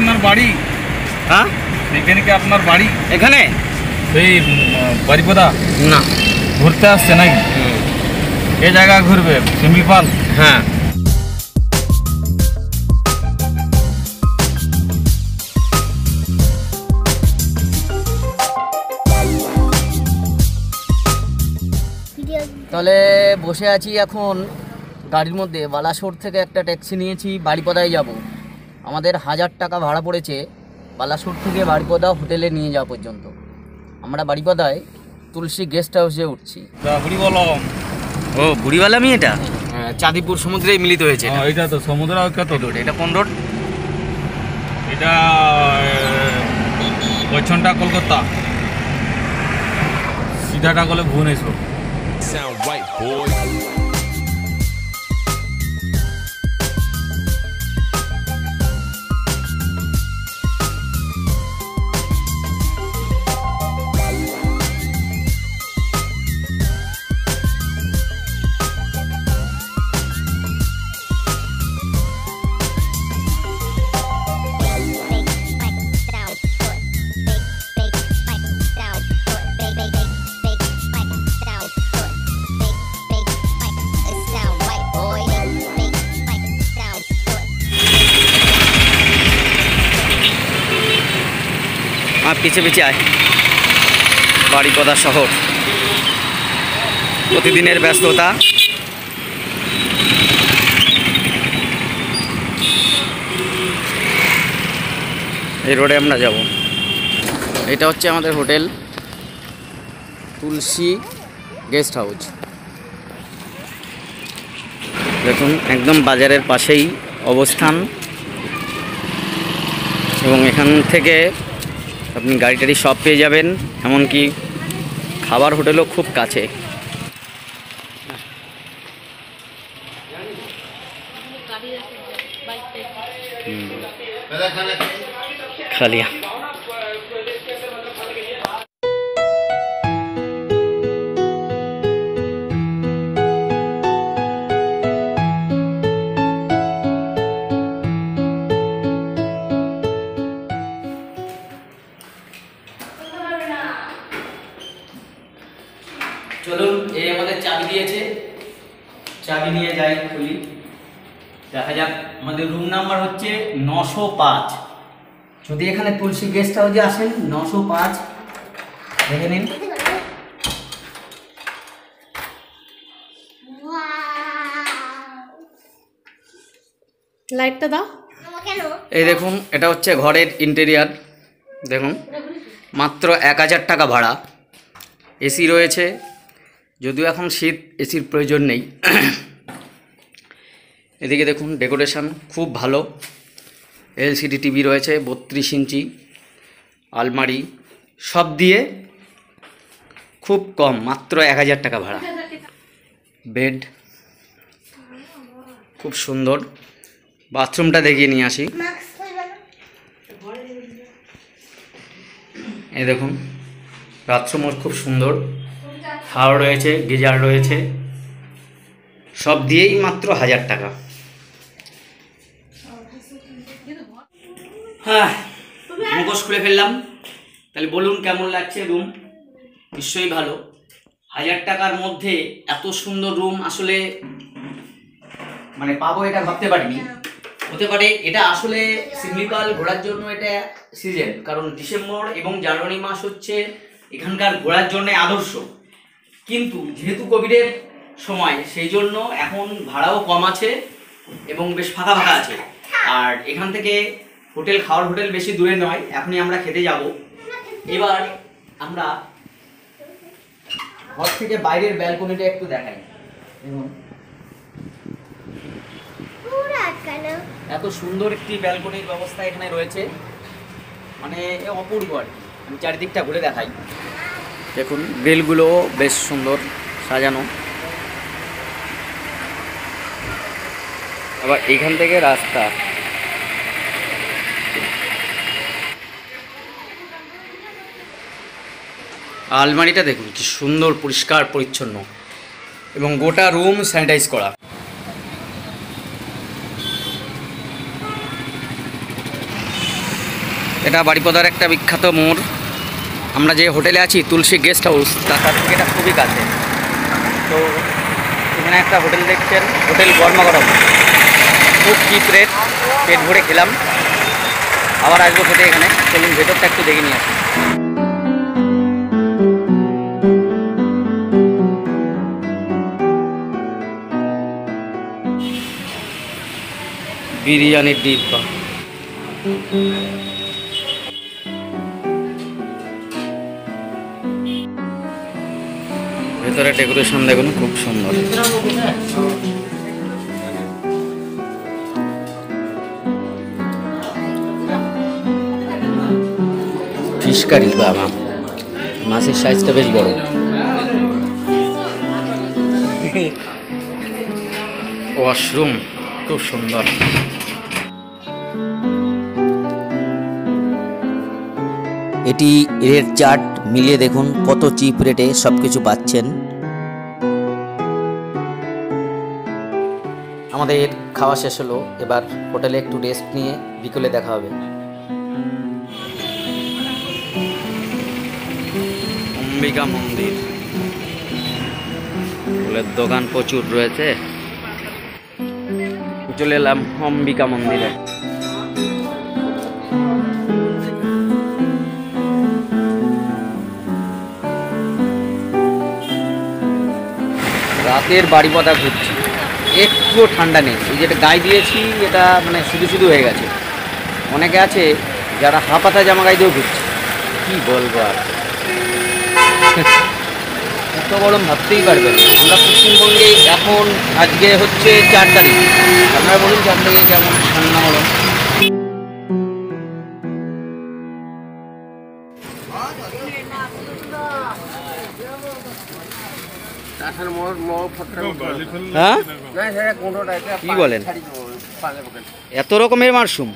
আপনার বাড়ি? হ্যাঁ, এখানে কি আপনার বাড়ি? এখানে সেই বারিপদা না, ঘুরতে আসছে নাকি? এই জায়গা ঘুরবে শিমলিপাল? হ্যাঁ। তাহলে বসে আছি এখন গাড়ির মধ্যে। বালাসোর থেকে একটা ট্যাক্সি নিয়েছি, বারিপদায় যাব। আমাদের 1000 টাকা ভাড়া পড়েছে বালাসোর থেকে বারিপদা হোটেলে নিয়ে যাওয়া পর্যন্ত। আমরা বারিপদায় তুলসী গেস্ট হাউসে উঠছি। ও বুড়িওয়ালামি, এটা চাঁদিপুর সমুদ্রে মিলিত হয়েছে। এটা তো সমুদ্র। কত দূর? এটা কোন রোড? এটা পশ্চিমটা কলকাতা, সিধাটা গেলে ভুবনেশ্বর। Sound right, boy. পিছে পিছে আয়। বারিপদা শহর, প্রতিদিনের ব্যস্ততা। এই রোডে আমরা যাব। এটা হচ্ছে আমাদের হোটেল তুলসী গেস্ট হাউস। দেখুন, একদম বাজারের পাশেই অবস্থান, এবং এখান থেকে আপনি গাড়ি টাড়ি সব পেয়ে যাবেন, এমনকি খাবার হোটেলও খুব কাছে। খালিয়া চলুন, এই আমাদের চাবি দিয়েছে, চাবি নিয়ে যাই, খুলি, দেখা যাক। আমাদের রুম নাম্বার হচ্ছে 905। যদি এখানে তুলসী গেস্ট হাউসে আসেন, 905 দেখে নিন। লাইটটা দাও। এই দেখুন, এটা হচ্ছে ঘরের ইন্টেরিয়ার। দেখুন, মাত্র 1000 টাকা ভাড়া। এসি রয়েছে, যদিও এখন শীত, এসির প্রয়োজন নেই। এদিকে দেখুন, ডেকোরেশন খুব ভালো। এলসিডি টিভি রয়েছে 32 ইঞ্চি, আলমারি সব দিয়ে খুব কম, মাত্র 1000 টাকা ভাড়া। বেড খুব সুন্দর। বাথরুমটা দেখিয়ে নিয়ে আসি। এই দেখুন, বাথরুমও খুব সুন্দর। শাওয়ার রয়েছে, গিজার রয়েছে, সব দিয়েই মাত্র 1000 টাকা। হ্যাঁ, মুখোশ খুলে ফেললাম। তাহলে বলুন কেমন লাগছে রুম? নিশ্চয়ই ভালো। 1000 টাকার মধ্যে এত সুন্দর রুম আসলে মানে পাবো এটা ভাবতে পারিনি। হতে পারে এটা আসলে শিমলিপাল ঘোরার জন্য এটা সিজন, কারণ ডিসেম্বর এবং জানুয়ারি মাস হচ্ছে এখানকার ঘোরার জন্য আদর্শ। কিন্তু যেহেতু কোভিডের সময়, সেই জন্য এখন ভাড়াও কম আছে এবং বেশ ফাঁকা ফাঁকা আছে। আর এখান থেকে হোটেল, খাওয়ার হোটেল বেশি দূরে নয়। এখনই আমরা খেতে যাব। এবার আমরা ঘর থেকে বাইরের ব্যালকনিটা একটু দেখাই। দেখুন, এত সুন্দর একটি ব্যালকনির ব্যবস্থা এখানে রয়েছে, মানে অপূর্ব আর কি। আমি চারিদিকটা ঘুরে দেখাই। দেখুন, গ্রিলগুলো বেশ সুন্দর সাজানো। আবার এইখান থেকে রাস্তা। আলমারিটা দেখুন কি সুন্দর, পরিষ্কার পরিচ্ছন্ন, এবং গোটা রুম স্যানিটাইজ করা। এটা বারিপদার একটা বিখ্যাত মোড়। আমরা যে হোটেলে আছি তুলসী গেস্ট হাউস, তার কাছ থেকে এটা খুবই কাছে। তো এখানে একটা হোটেল দেখছেন, হোটেল গরমা গরম, খুব চিপ রেট, পেট ভরে খেলাম। আবার আসবো খেতে এখানে। চলুন ভেতরটা একটু দেখে নিয়ে আসি। বিরিয়ানির ডিব্বা, ভেতরে ডেকোরেশন দেখুন, খুব সুন্দর। ফিশ কারি, বাবা মাছের সাইজটা বেশ বড়। ওয়াশরুম খুব সুন্দর। এটি রেট চার্ট মিলিয়ে দেখুন কত চিপ রেটে সব কিছু পাচ্ছেন। আমাদের খাওয়া শেষ হলো, এবার হোটেলে একটু রেস্ট নিয়ে বিকেলে দেখা হবে। অম্বিকা মন্দির, ফুলের দোকান প্রচুর রয়েছে। চলে এলাম অম্বিকা মন্দিরে। রাতের বারিপদা ঘুরছি, একটুও ঠান্ডা নেই। এই যেটা গায়ে দিয়েছি এটা মানে শুধু শুধু হয়ে গেছে। অনেকে আছে যারা হাফাতা জামা গায়ে দিয়েও ঘুরছে, কি বলবো আর। এত গরম ভাবতেই পারবেন না। আমরা পশ্চিমবঙ্গে এখন আজকে হচ্ছে 4 তারিখ, আপনারা বলুন 4 তারিখে কেমন ঠান্ডা হলো। হ্যাঁ কি বলেন, এত রকমের মাশরুম?